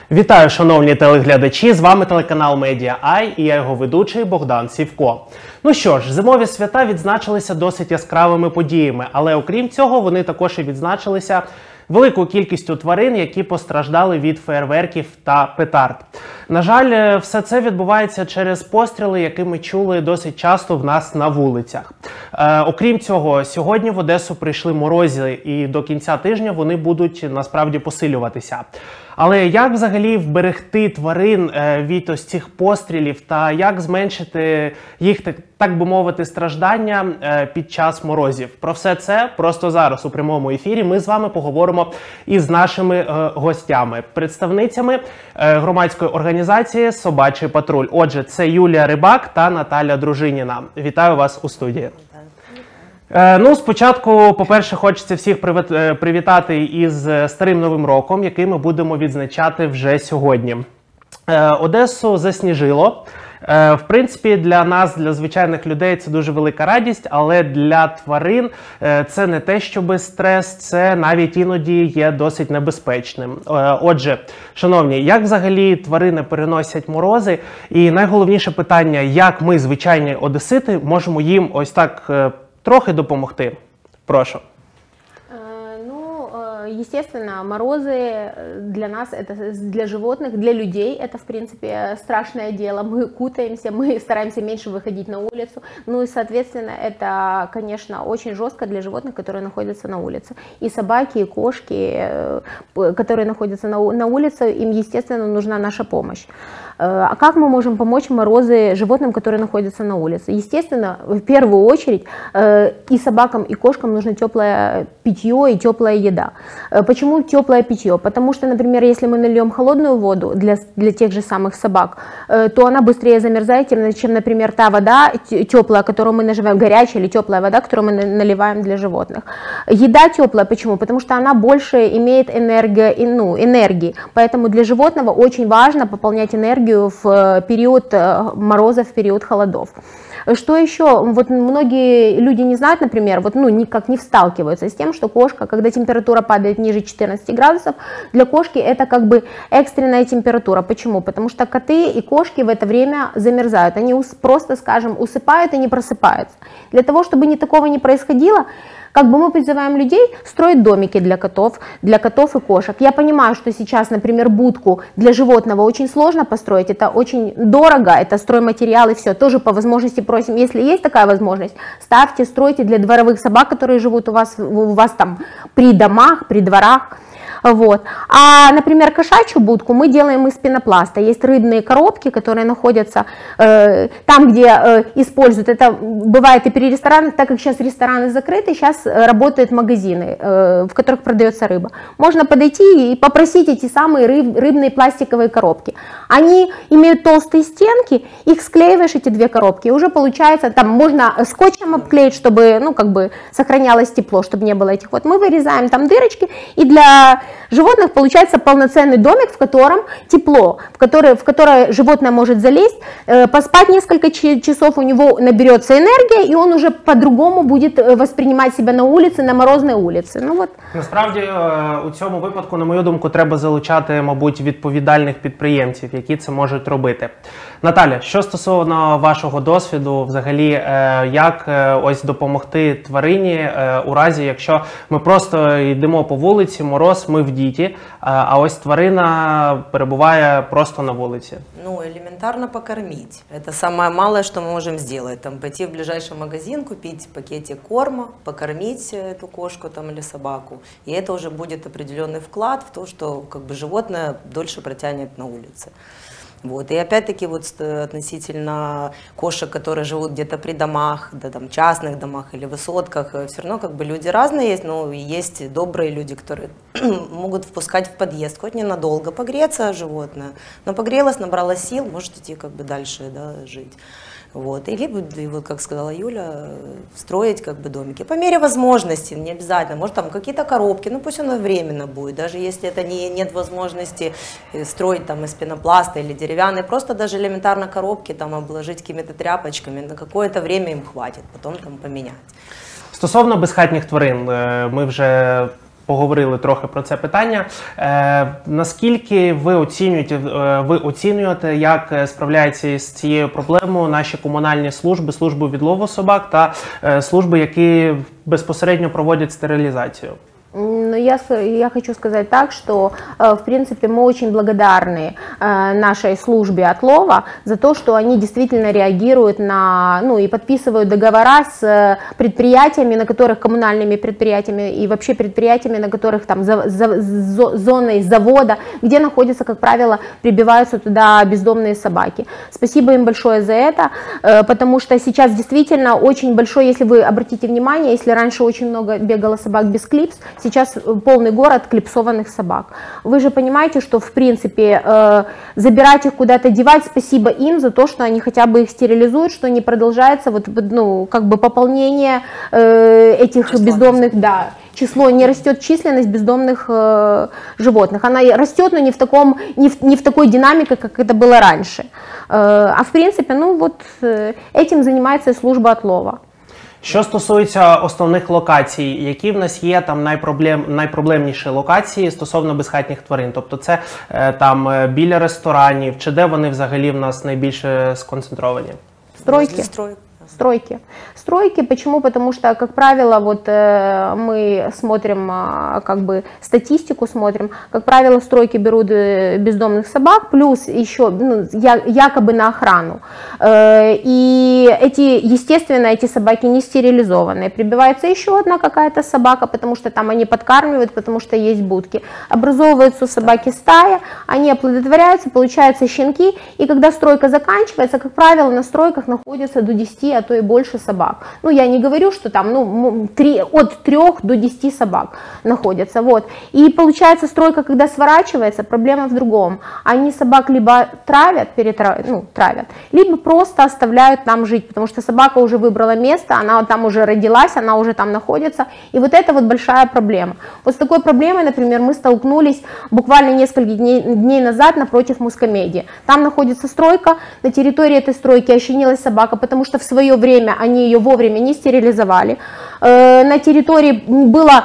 Вітаю, шановні телеглядачі, з вами телеканал Медіа.ай і я його ведучий Богдан Сівко. Ну що ж, зимові свята відзначилися досить яскравими подіями, але окрім цього вони також і відзначилися великою кількістю тварин, які постраждали від феєрверків та петард. На жаль, все це відбувається через постріли, які ми чули досить часто в нас на вулицях. Окрім цього, сьогодні в Одесу прийшли морози і до кінця тижня вони будуть насправді посилюватися. Але як взагалі вберегти тварин від ось цих пострілів та як зменшити їх, так би мовити, страждання під час морозів? Про все це просто зараз у прямому ефірі ми з вами поговоримо із нашими гостями, представницями громадської організації «Собачий патруль». Отже, це Юлія Рибак та Наталя Дружиніна. Вітаю вас у студії. Ну, спочатку, по-перше, хочеться всіх привітати із Старим Новим роком, який ми будемо відзначати вже сьогодні. Одесу засніжило. В принципі, для нас, для звичайних людей, це дуже велика радість, але для тварин це не те, щоби стрес, це навіть іноді є досить небезпечним. Отже, шановні, як взагалі тварини переносять морози? І найголовніше питання, як ми, звичайні одесити, можемо їм ось так трохи допомогти? Прошу. Естественно, морозы для нас, это для животных, для людей, это, в принципе, страшное дело. Мы кутаемся, мы стараемся меньше выходить на улицу. Ну и, соответственно, это, конечно, очень жестко для животных, которые находятся на улице. И собаки, и кошки, которые находятся на улице, им, естественно, нужна наша помощь. А как мы можем помочь морозы животным, которые находятся на улице? Естественно, в первую очередь и собакам, и кошкам нужно теплое питье и теплая еда. Почему теплое питье? Потому что, например, если мы нальем холодную воду для тех же самых собак, то она быстрее замерзает, чем, например, та вода теплая, которую мы нажимаем, горячая или теплая вода, которую мы наливаем для животных. Еда теплая, почему? Потому что она больше имеет энергии, поэтому для животного очень важно пополнять энергию в период морозов, в период холодов. Что еще? Вот многие люди не знают, например, никак не сталкиваются с тем, что кошка, когда температура падает ниже 14 градусов, для кошки это как бы экстренная температура. Почему? Потому что коты и кошки в это время замерзают. Они просто, скажем, усыпают и не просыпаются. Для того, чтобы такого не происходило, как бы мы призываем людей строить домики для котов и кошек. Я понимаю, что сейчас, например, будку для животного очень сложно построить, это очень дорого, это стройматериалы, все, тоже по возможности просим, если есть такая возможность, ставьте, стройте для дворовых собак, которые живут у вас там при домах, при дворах. Вот. А, например, кошачью будку мы делаем из пенопласта. Есть рыбные коробки, которые находятся там, где используют. Это бывает и при ресторанах, так как сейчас рестораны закрыты, сейчас работают магазины, в которых продается рыба. Можно подойти и попросить эти самые рыбные пластиковые коробки. Они имеют толстые стенки, их склеиваешь, эти две коробки, и уже получается, там можно скотчем обклеить, чтобы сохранялось тепло, чтобы не было этих. Вот мы вырезаем там дырочки, и для животных получается полноценный домик, в котором тепло, в которое животное может залезть, поспать несколько часов, у него наберется энергия, и он уже по-другому будет воспринимать себя на улице, на морозной улице. Насправді, у цьому випадку, на мою думку, треба залучати, мабуть, відповідальних підприємців, які це можуть робити. Наталя, що стосовно вашого досвіду, взагалі, як ось допомогти тварині у разі, якщо ми просто йдемо по вулиці, мороз, ми в діті, а ось тварина перебуває просто на вулиці? Элементарно покормить. Это самое малое, что мы можем сделать. Пойти в ближайший магазин, купить пакетик корма, покормить эту кошку или собаку. И это уже будет определенный вклад в то, что животное дольше протянет на улице. Вот. И опять-таки относительно кошек, которые живут где-то при домах, частных домах или высотках, все равно люди разные есть, но есть добрые люди, которые могут впускать в подъезд, хоть ненадолго погреться животное, но погрелось, набралось сил, может идти дальше жить. Вот. И либо, как сказала Юля, строить домики. По мере возможности, не обязательно. Может, там какие-то коробки, пусть оно временно будет. Даже если это нет возможности строить из пенопласта или деревянной, просто даже элементарно коробки обложить какими-то тряпочками, на какое-то время им хватит, потом поменять. Стосовно безхатніх тварин, ми вже поговорили трохи про це питання. Наскільки ви оцінюєте, як справляються з цією проблемою наші комунальні служби, служби відлову собак та служби, які безпосередньо проводять стерилізацію? Ну, я хочу сказать так, что, в принципе, мы очень благодарны нашей службе отлова за то, что они действительно реагируют на, ну, и подписывают договора с предприятиями, на которых, коммунальными предприятиями и вообще предприятиями, на которых там зоной завода, где находятся, как правило, прибиваются туда бездомные собаки. Спасибо им большое за это, потому что сейчас действительно очень большой, если вы обратите внимание, если раньше очень много бегало собак без клипс, сейчас полный город клипсованных собак. Вы же понимаете, что в принципе забирать их куда-то, девать, спасибо им за то, что они хотя бы их стерилизуют, что не продолжается вот, ну, как бы пополнение этих бездомных, да, число, не растет численность бездомных животных. Она растет, но не в такой динамике, как это было раньше. А в принципе, ну вот этим занимается служба отлова. Що стосується основних локацій, які в нас є там найпроблемніші локації стосовно безхатніх тварин? Тобто це там біля ресторанів, чи де вони взагалі в нас найбільше сконцентровані? Стройки. Стройки. Почему? Потому что, как правило, вот мы смотрим, как бы статистику смотрим, как правило, стройки берут бездомных собак, плюс еще, ну, якобы на охрану. И естественно, эти собаки не стерилизованные. Прибивается еще одна какая-то собака, потому что там они подкармливают, потому что есть будки. Образовываются у собаки стая, они оплодотворяются, получаются щенки, и когда стройка заканчивается, как правило, на стройках находится до 10, а то и больше собак. Ну, я не говорю, что там, ну, от 3 до 10 собак находятся, вот. И получается, стройка, когда сворачивается, проблема в другом. Они собак либо травят, либо просто оставляют там жить, потому что собака уже выбрала место, она там уже родилась, она уже там находится, и вот это вот большая проблема. Вот с такой проблемой, например, мы столкнулись буквально несколько дней назад напротив Мускомедии. Там находится стройка, на территории этой стройки ощенилась собака, потому что в свое время они ее вовремя не стерилизовали. На территории было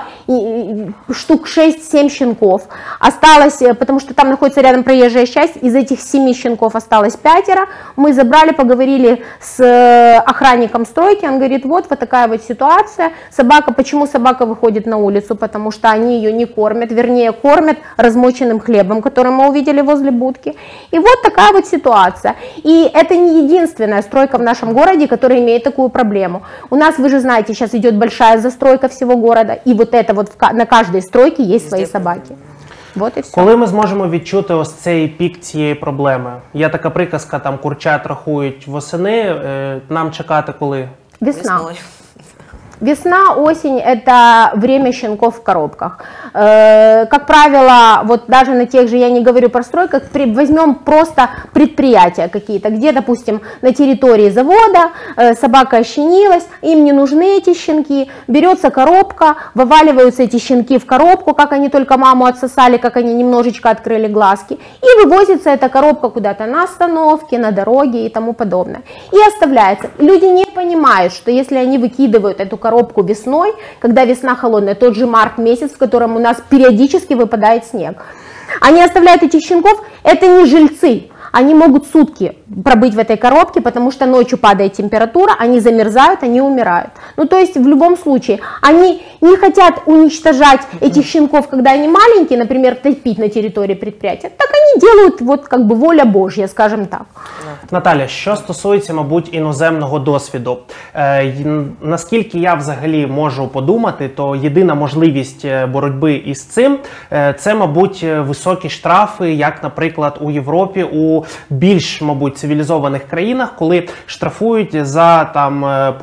штук 6-7 щенков. Осталось, потому что там находится рядом проезжая часть, из этих 7 щенков осталось 5. Мы забрали, поговорили с охранником стройки, он говорит, вот такая вот ситуация. Собака, почему собака выходит на улицу? Потому что они ее не кормят, вернее кормят размоченным хлебом, который мы увидели возле будки. И вот такая вот ситуация. И это не единственная стройка в нашем городе, которая имеет такую проблему. У нас, вы же знаете, сейчас идет большая застройка всего города, и вот это вот на каждой стройке есть свои собаки. Вот і все. Коли ми зможемо відчути ось цей пік цієї проблеми? Є така приказка, там курчат рахують восени, нам чекати коли? Весна. Весна, осень – это время щенков в коробках. Как правило, вот даже на тех же, я не говорю про стройках, возьмем просто предприятия какие-то, где, допустим, на территории завода собака ощенилась, им не нужны эти щенки, берется коробка, вываливаются эти щенки в коробку, как они только маму отсосали, как они немножечко открыли глазки, и вывозится эта коробка куда-то на остановке, на дороге и тому подобное. И оставляется. Люди не понимают, что если они выкидывают эту коробку весной, когда весна холодная, тот же март месяц, в котором у нас периодически выпадает снег, они оставляют этих щенков, это не жильцы. Они могут сутки пробыть в этой коробке, потому что ночью падает температура, они замерзают, они умирают. Ну, то есть, в любом случае, они не хотят уничтожать этих щенков, когда они маленькие, например, топить на территории предприятия, так они делают, вот, как бы, воля Божья, скажем так. Наталя, що стосується, мабуть, іноземного досвіду, наскільки я взагалі можу подумати, то єдина можливість боротьби із цим, це, мабуть, високі штрафи, як, наприклад, у Європі, у більш, мабуть, цивілізованих країнах, коли штрафують за там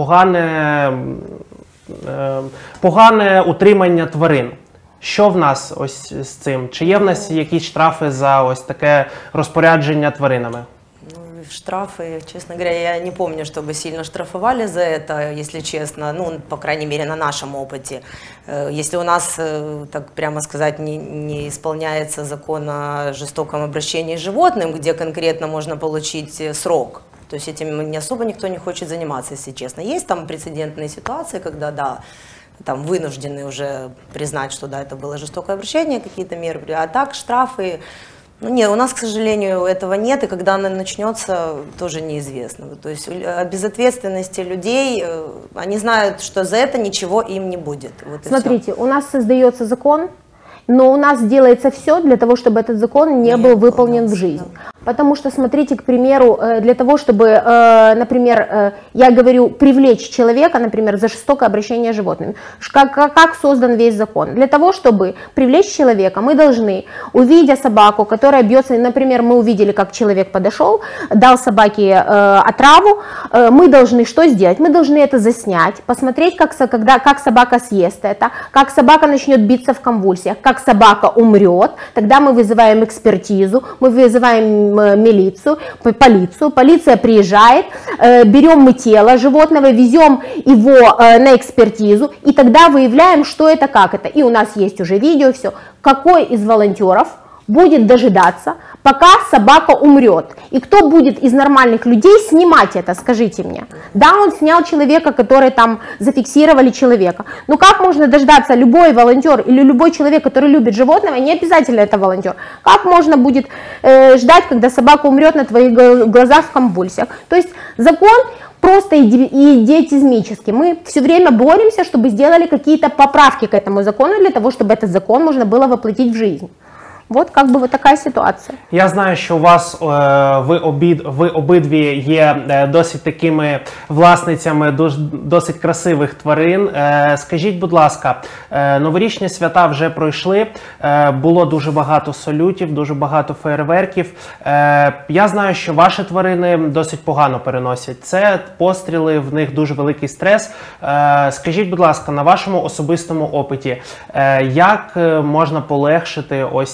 погане утримання тварин. Що в нас ось з цим? Чи є в нас якісь штрафи за ось таке розпорядження тваринами? Штрафы, честно говоря, я не помню, чтобы сильно штрафовали за это, если честно, ну, по крайней мере, на нашем опыте. Если у нас, так прямо сказать, не исполняется закон о жестоком обращении с животным, где конкретно можно получить срок, то есть этим не особо никто не хочет заниматься, если честно. Есть там прецедентные ситуации, когда, да, там вынуждены уже признать, что да, это было жестокое обращение, какие-то меры, а так штрафы. Ну, нет, у нас, к сожалению, этого нет, и когда она начнется, тоже неизвестно. То есть о безответственности людей, они знают, что за это ничего им не будет. Вот смотрите, у нас создается закон, но у нас делается все для того, чтобы этот закон не был выполнен в жизнь. Потому что, смотрите, к примеру, для того, чтобы, например, я говорю, привлечь человека, например, за жестокое обращение с животными, как создан весь закон? Для того, чтобы привлечь человека, мы должны, увидя собаку, которая бьется, например, мы увидели, как человек подошел, дал собаке отраву, мы должны что сделать? Мы должны это заснять, посмотреть, как собака съест это, как собака начнет биться в конвульсиях, как собака умрет, тогда мы вызываем экспертизу, мы вызываем милицию, полицию, полиция приезжает, берем мы тело животного, везем его на экспертизу, и тогда выявляем, что это, как это. И у нас есть уже видео, все. Какой из волонтеров будет дожидаться, пока собака умрет. И кто будет из нормальных людей снимать это, скажите мне. Да, он снял человека, который там зафиксировали человека. Но как можно дождаться, любой волонтер или любой человек, который любит животного, не обязательно это волонтер, как можно будет ждать, когда собака умрет на твоих глазах в конвульсиях? То есть закон просто идиотизмический. Мы все время боремся, чтобы сделали какие-то поправки к этому закону, для того, чтобы этот закон можно было воплотить в жизнь. Вот как би така ситуація. Я знаю, що у вас ви обидві є досить такими власницями досить красивих тварин. Скажіть, будь ласка, новорічні свята вже пройшли, було дуже багато салютів, дуже багато феєрверків. Я знаю, що ваші тварини досить погано переносять це, постріли, в них дуже великий стрес. Скажіть, будь ласка, на вашому особистому опиті, як можна полегшити ось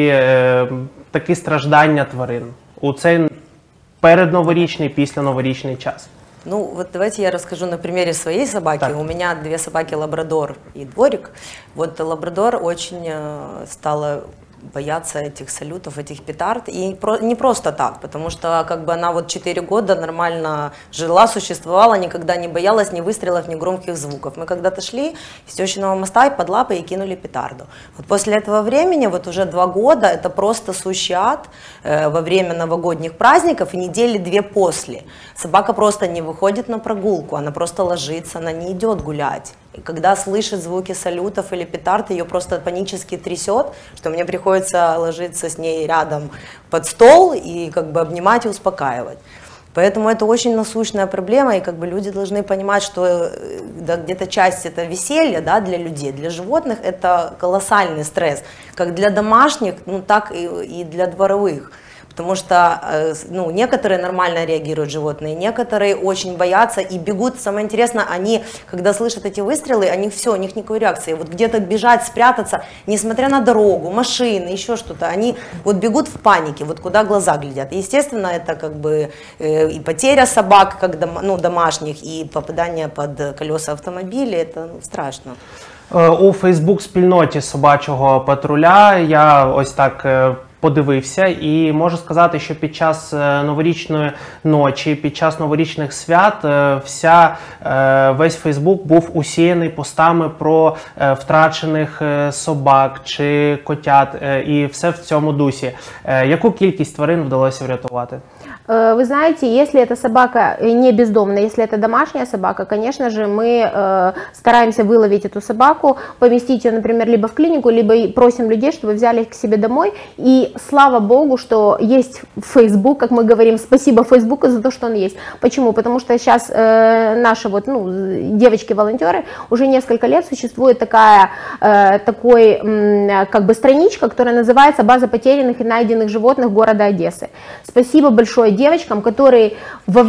такі страждання тварин у цей передноворічний, післяноворічний час? Ну, вот давайте я расскажу на примере своей собаки. Так. У меня две собаки, лабрадор и дворик. Вот лабрадор очень стала бояться этих салютов, этих петард. И не просто так, потому что как бы она вот 4 года нормально жила, существовала, никогда не боялась ни выстрелов, ни громких звуков. Мы когда-то шли с Тещиного моста и под лапы ей кинули петарду. Вот после этого времени, вот уже 2 года, это просто сущий ад во время новогодних праздников и недели 2 после. Собака просто не выходит на прогулку, она просто ложится, она не идет гулять. И когда слышит звуки салютов или петард, ее просто панически трясет, что мне приходится ложиться с ней рядом под стол и как бы обнимать и успокаивать. Поэтому это очень насущная проблема, и как бы люди должны понимать, что да, где-то часть это веселья, да, для людей, для животных это колоссальный стресс, как для домашних, ну так и для дворовых. Потому что ну, некоторые нормально реагируют животные, некоторые очень боятся и бегут. Самое интересное, они, когда слышат эти выстрелы, они все, у них никакой реакции. Вот где-то бежать, спрятаться, несмотря на дорогу, машины, еще что-то, они вот бегут в панике, вот куда глаза глядят. И, естественно, это как бы и потеря собак, как ну, домашних, и попадание под колеса автомобиля, это ну, страшно. У Фейсбук-спільноті собачого патруля я ось так подивився і можу сказати, що під час новорічної ночі, під час новорічних свят весь Фейсбук був усіяний постами про втрачених собак чи котят і все в цьому дусі. Яку кількість тварин вдалося врятувати? Вы знаете, если эта собака не бездомная, если это домашняя собака, конечно же, мы стараемся выловить эту собаку, поместить ее, например, либо в клинику, либо просим людей, чтобы взяли их к себе домой. И слава богу, что есть Facebook, как мы говорим, спасибо Фейсбуку за то, что он есть. Почему? Потому что сейчас наши вот, ну, девочки-волонтеры, уже несколько лет существует такой как бы страничка, которая называется «База потерянных и найденных животных города Одессы». Спасибо большое девочкам, которые во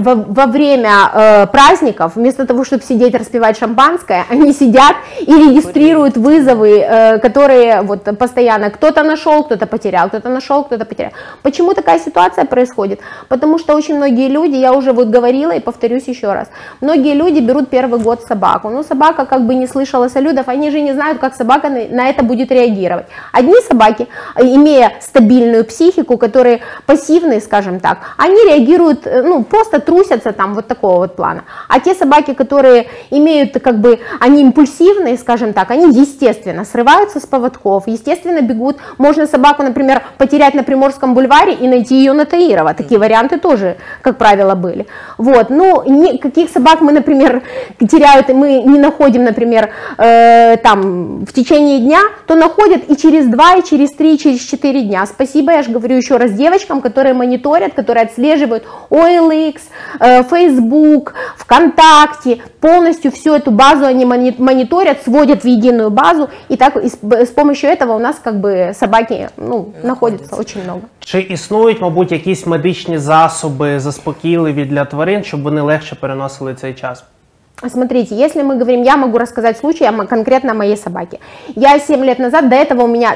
время праздников, вместо того, чтобы сидеть распивать шампанское, они сидят и регистрируют вызовы, которые вот постоянно кто-то нашел, кто-то потерял. потерял, кто-то нашел, кто-то потерял. Почему такая ситуация происходит? Потому что очень многие люди, я уже вот говорила и повторюсь еще раз, многие люди берут первый год собаку, но собака как бы не слышала салютов, они же не знают, как собака на это будет реагировать. Одни собаки, имея стабильную психику, которые пассивные, скажем так, они реагируют, ну, просто трусятся там вот такого вот плана. А те собаки, которые имеют, как бы, они импульсивные, скажем так, они естественно срываются с поводков, естественно бегут. Можно собаку, например, потерять на Приморском бульваре и найти ее на Таирова. Такие варианты тоже, как правило, были. Вот, ну, каких собак мы, например, теряют, и мы не находим, например, там, в течение дня, то находят и через 2, и через 3, и через 4 дня. Спасибо, я же говорю еще раз девочкам, которые мониторят, которые отслеживают OLX, Facebook, ВКонтакте, полностью всю эту базу они мониторят, сводят в единую базу, и так с помощью этого у нас как бы собаки, ну, находится очень много. Чи існують, мабуть, якісь медичні засоби заспокійливі для тварин, щоб вони легше переносили цей час? Смотрите, если мы говорим, я могу рассказать случай конкретно о моей собаке. Я 7 лет назад, до этого у меня,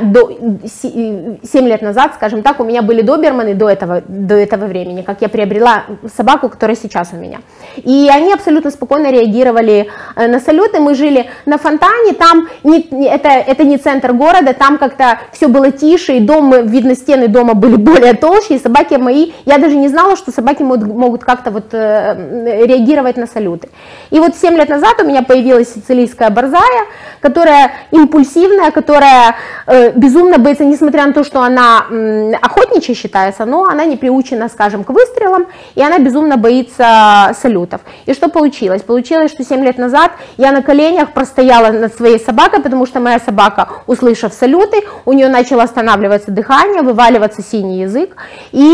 7 лет назад, скажем так, у меня были доберманы до этого времени, как я приобрела собаку, которая сейчас у меня. И они абсолютно спокойно реагировали на салюты. Мы жили на Фонтане, там это не центр города, там как-то все было тише, и дом, видно, стены дома были более толще, и собаки мои, я даже не знала, что собаки могут как-то вот реагировать на салюты. И вот 7 лет назад у меня появилась сицилийская борзая, которая импульсивная, которая безумно боится, несмотря на то, что она охотничья считается, но она не приучена, скажем, к выстрелам, и она безумно боится салютов. И что получилось? Получилось, что 7 лет назад я на коленях простояла над своей собакой, потому что моя собака, услышав салюты, у нее начало останавливаться дыхание, вываливаться синий язык, и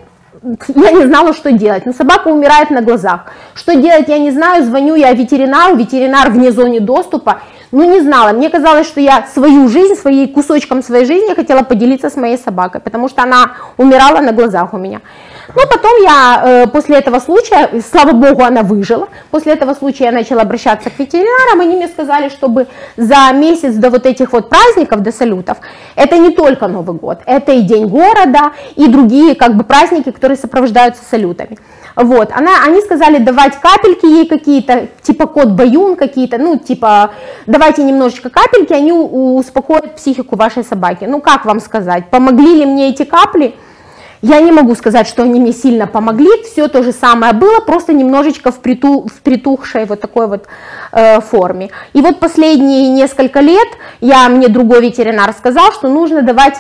я не знала, что делать, но собака умирает на глазах. Что делать, я не знаю, звоню я ветеринару, ветеринар вне зоны доступа, ну не знала, мне казалось, что я свою жизнь, кусочком своей жизни хотела поделиться с моей собакой, потому что она умирала на глазах у меня. Но потом я, после этого случая, слава богу, она выжила, после этого случая я начала обращаться к ветеринарам, они мне сказали, чтобы за месяц до вот этих вот праздников, до салютов, это не только Новый год, это и День города, и другие как бы праздники, которые сопровождаются салютами. Вот, они сказали давать капельки ей какие-то, типа кот Баюн какие-то, ну типа давайте немножечко капельки, они успокоят психику вашей собаки. Ну как вам сказать, помогли ли мне эти капли? Я не могу сказать, что они мне сильно помогли, все то же самое было, просто немножечко в притухшей вот такой вот форме. И вот последние несколько лет мне другой ветеринар сказал, что нужно давать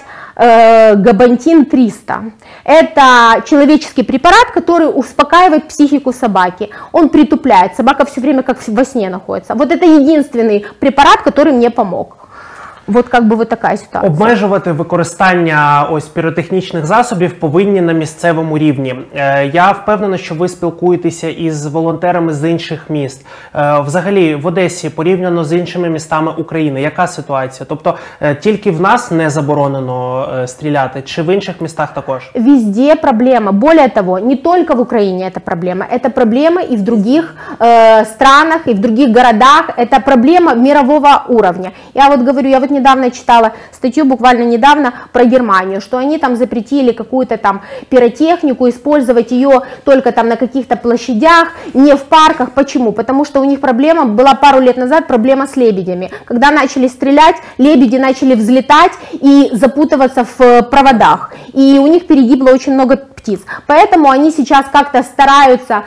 габантин 300. Это человеческий препарат, который успокаивает психику собаки. Он притупляет, собака все время как во сне находится. Вот это единственный препарат, который мне помог. От как би така ситуація. Обмежувати використання ось піротехнічних засобів повинні на місцевому рівні. Я впевнений, що ви спілкуєтеся із волонтерами з інших міст. Взагалі, в Одесі порівняно з іншими містами України, яка ситуація? Тобто, тільки в нас не заборонено стріляти, чи в інших містах також? Везде проблема. Более того, не только в Украине это проблема и в других странах, и в других городах, это проблема мирового уровня. Я вот говорю, я вот недавно читала статью, буквально недавно, про Германию, что они там запретили какую-то там пиротехнику, использовать ее только там на каких-то площадях, не в парках. Почему? Потому что у них проблема, была пару лет назад проблема с лебедями. Когда начали стрелять, лебеди начали взлетать и запутываться в проводах, и у них перегибло очень много птиц. Поэтому они сейчас как-то стараются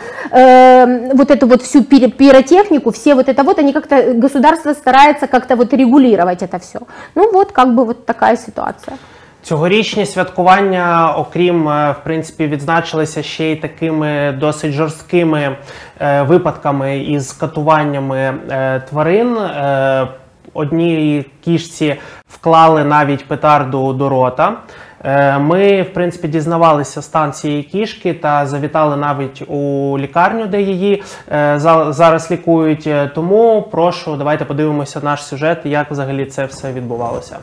вот эту вот всю пиротехнику, все вот это вот, они как-то, государство старается как-то вот регулировать это все. Ну вот, как бы вот такая ситуація. Цьогорічні святкування, окрім, в принципі, відзначилися ще й такими досить жорсткими випадками із катуваннями тварин. Одній кішці вклали навіть петарду до рота. Ми, в принципі, дізнавалися стан цієї кішки та завітали навіть у лікарню, де її зараз лікують. Тому прошу, давайте подивимося наш сюжет, як взагалі це все відбувалося.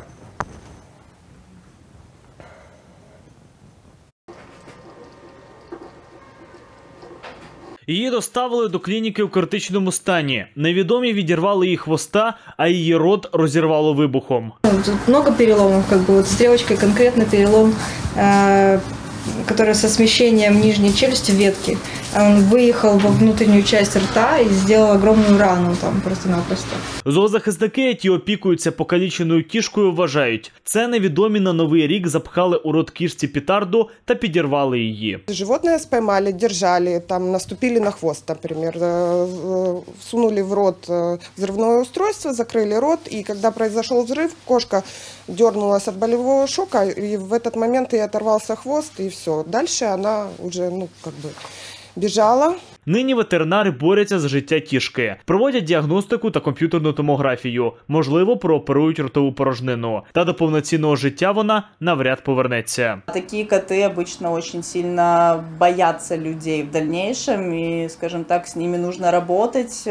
Її доставили до клініки у критичному стані. Невідомі відірвали її хвоста, а її рот розірвало вибухом. Тут много переломов, вот стрелочкой конкретно перелом, который со смещением нижней челюсти ветки. Он выехал во внутреннюю часть рта и сделал огромную рану там просто-напросто. Зоозахисники, які опікуються покаліченою кішкою, вважають, це невідомі на Новий рік запхали у рот кішці петарду та підірвали її. Животное споймали, держали, там наступили на хвост, например, всунули в рот взрывное устройство, закрыли рот, и когда произошел взрыв, кошка дернулась от болевого шока, и в этот момент ей оторвался хвост, и все. Дальше она уже, бежала. Нині ветеринари борються за життя кішки. Проводять діагностику та комп'ютерну томографію. Можливо, прооперують ротову порожнину. Та до повноцінного життя вона навряд повернеться. Такие коты обычно очень сильно боятся людей в дальнейшем. И, скажем так, с ними нужно работать.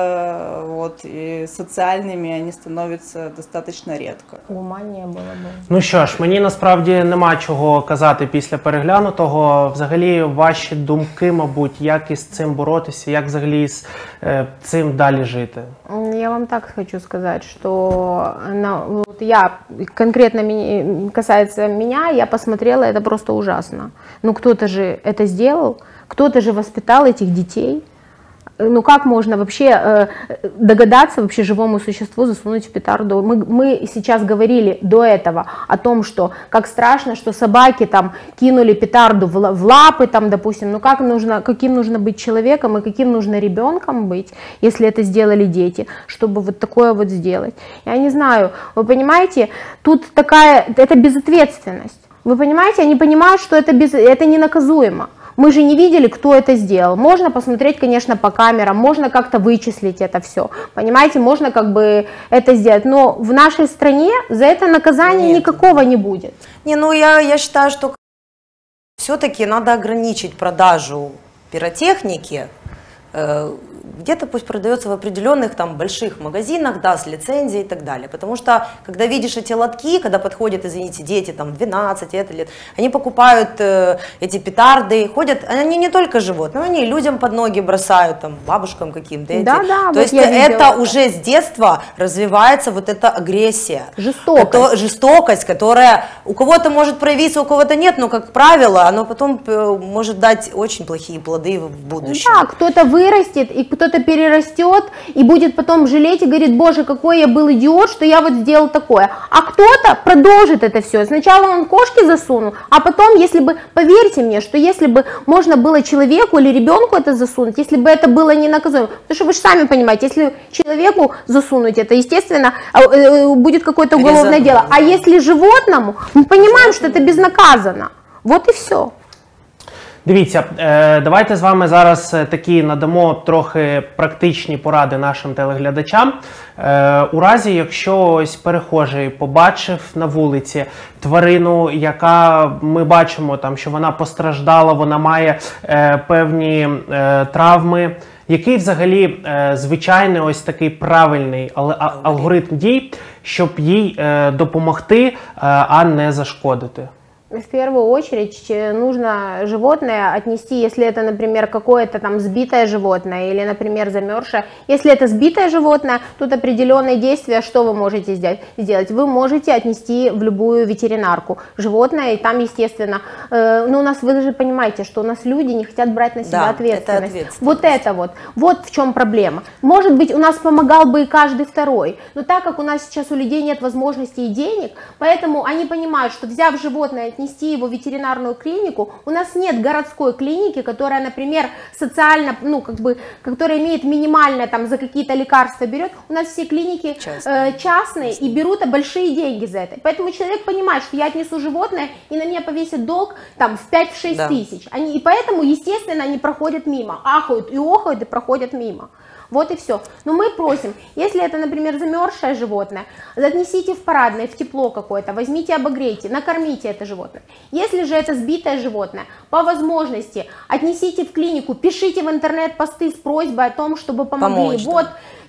И социальными они становятся достаточно редко. Ума не было бы. Ну що ж, мені насправді нема чого казати після переглянутого. Взагалі, ваші думки, мабуть, як із цим боротися, як взагалі з цим далі жити? Я вам так хочу сказать, что конкретно касается меня, я посмотрела, это просто ужасно. Ну кто-то же это сделал, кто-то же воспитал этих детей. Ну как можно вообще догадаться вообще живому существу засунуть в петарду? Мы сейчас говорили до этого о том, что как страшно, что собаки там кинули петарду в лапы, там, допустим, ну каким нужно быть человеком и каким нужно ребенком быть, если это сделали дети, чтобы вот такое вот сделать. Я не знаю, вы понимаете, тут это безответственность. Вы понимаете, они понимают, что это ненаказуемо. Мы же не видели, кто это сделал. Можно посмотреть, конечно, по камерам, можно как-то вычислить это все. Понимаете, можно как бы это сделать. Но в нашей стране за это наказания никакого не будет. Я считаю, что все-таки надо ограничить продажу пиротехники. Где-то пусть продается в определенных там больших магазинах, да, с лицензией и так далее. Потому что, когда видишь эти лотки, когда подходят, извините, дети там 12 лет, они покупают эти петарды, ходят, они не только животные, они людям под ноги бросают, там, бабушкам каким-то. Да, то вот есть это уже с детства развивается вот эта агрессия. Жестокость, которая у кого-то может проявиться, у кого-то нет, но, как правило, оно потом может дать очень плохие плоды в будущем. Да, кто-то вырастет, и кто-то перерастет, и будет потом жалеть и говорит: боже, какой я был идиот, что я вот сделал такое. А кто-то продолжит это все. Сначала он кошки засунул, а потом, если бы, поверьте мне, что если бы можно было человеку или ребенку это засунуть, если бы это было не наказуемо, потому что вы же сами понимаете, если человеку засунуть это, естественно, будет какое-то уголовное дело. А если животному, мы понимаем, что это безнаказанно. Вот и все. Дивіться, давайте з вами зараз такі надамо трохи практичні поради нашим телеглядачам. У разі, якщо ось перехожий побачив на вулиці тварину, яка ми бачимо, там, що вона постраждала, вона має певні травми, який взагалі звичайний ось такий правильний алгоритм дій, щоб їй допомогти, а не зашкодити? В первую очередь нужно животное отнести, если это, например, какое-то там сбитое животное или, например, замерзшее. Если это сбитое животное, тут определенные действия, что вы можете сделать? Вы можете отнести в любую ветеринарку животное, и там, естественно, у нас, вы же понимаете, что у нас люди не хотят брать на себя ответственность. Вот в чем проблема. Может быть, у нас помогал бы и каждый второй, но так как у нас сейчас у людей нет возможности и денег, поэтому они понимают, что взяв животное, отнести его в ветеринарную клинику, у нас нет городской клиники, которая, например, социально, которая имеет минимальное, там, за какие-то лекарства берет, у нас все клиники частные и берут большие деньги за это. Поэтому человек понимает, что я отнесу животное, и на меня повесят долг там в 5-6 тысяч. И поэтому, естественно, они проходят мимо, ахают и охают и проходят мимо. Вот и все. Но мы просим, если это, например, замерзшее животное, отнесите в парадное, в тепло какое-то, возьмите, обогрейте, накормите это животное. Если же это сбитое животное, по возможности отнесите в клинику, пишите в интернет посты с просьбой о том, чтобы помогли. Вот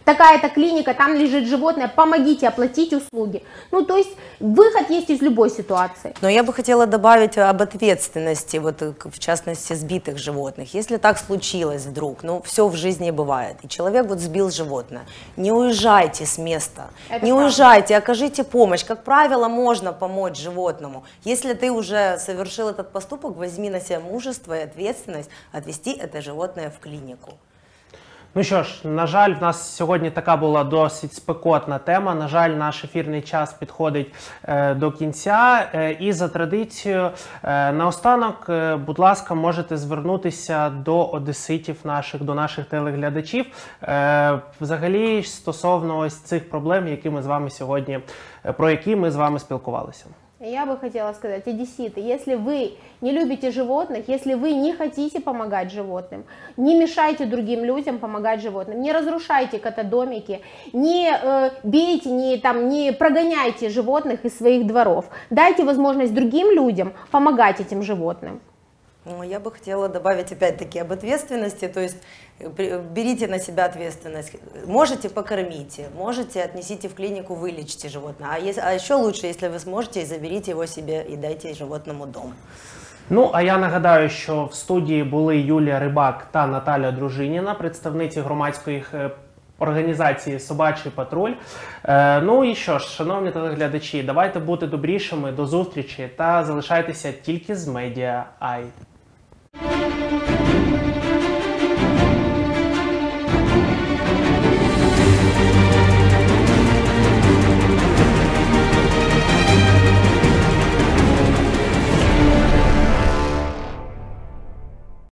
такая-то клиника, там лежит животное, помогите оплатить услуги. Ну, то есть выход есть из любой ситуации. Но я бы хотела добавить об ответственности, вот в частности сбитых животных. Если так случилось вдруг, ну все в жизни бывает, и человек вот сбил животное, не уезжайте с места, не уезжайте, окажите помощь. Как правило, можно помочь животному. Если ты уже совершил этот поступок, возьми на себя мужество и ответственность отвести это животное в клиніку. Ну що ж, на жаль, в нас сьогодні така була досить спекотна тема. На жаль, наш ефірний час підходить до кінця. І за традицією, наостанок, будь ласка, можете звернутися до одеситів наших, до наших телеглядачів, взагалі стосовно ось цих проблем, які ми з вами сьогодні, про які ми з вами спілкувалися. Я бы хотела сказать, одесситы, если вы не любите животных, если вы не хотите помогать животным, не мешайте другим людям помогать животным, не разрушайте котодомики, не бейте, не прогоняйте животных из своих дворов, дайте возможность другим людям помогать этим животным. Я бы хотела добавить опять-таки об ответственности, то есть берите на себя ответственность, можете покормите, можете отнесите в клинику, вылечите животное, а еще лучше, если вы сможете, заберите его себе и дайте животному дом. Ну, а я нагадаю, що в студії були Юлія Рибак та Наталя Дружиніна, представниці громадської організації «Собачий патруль». Ну і що ж, шановні телеглядачі, давайте бути добрішими, до зустрічі та залишайтеся тільки з Медіа Ай.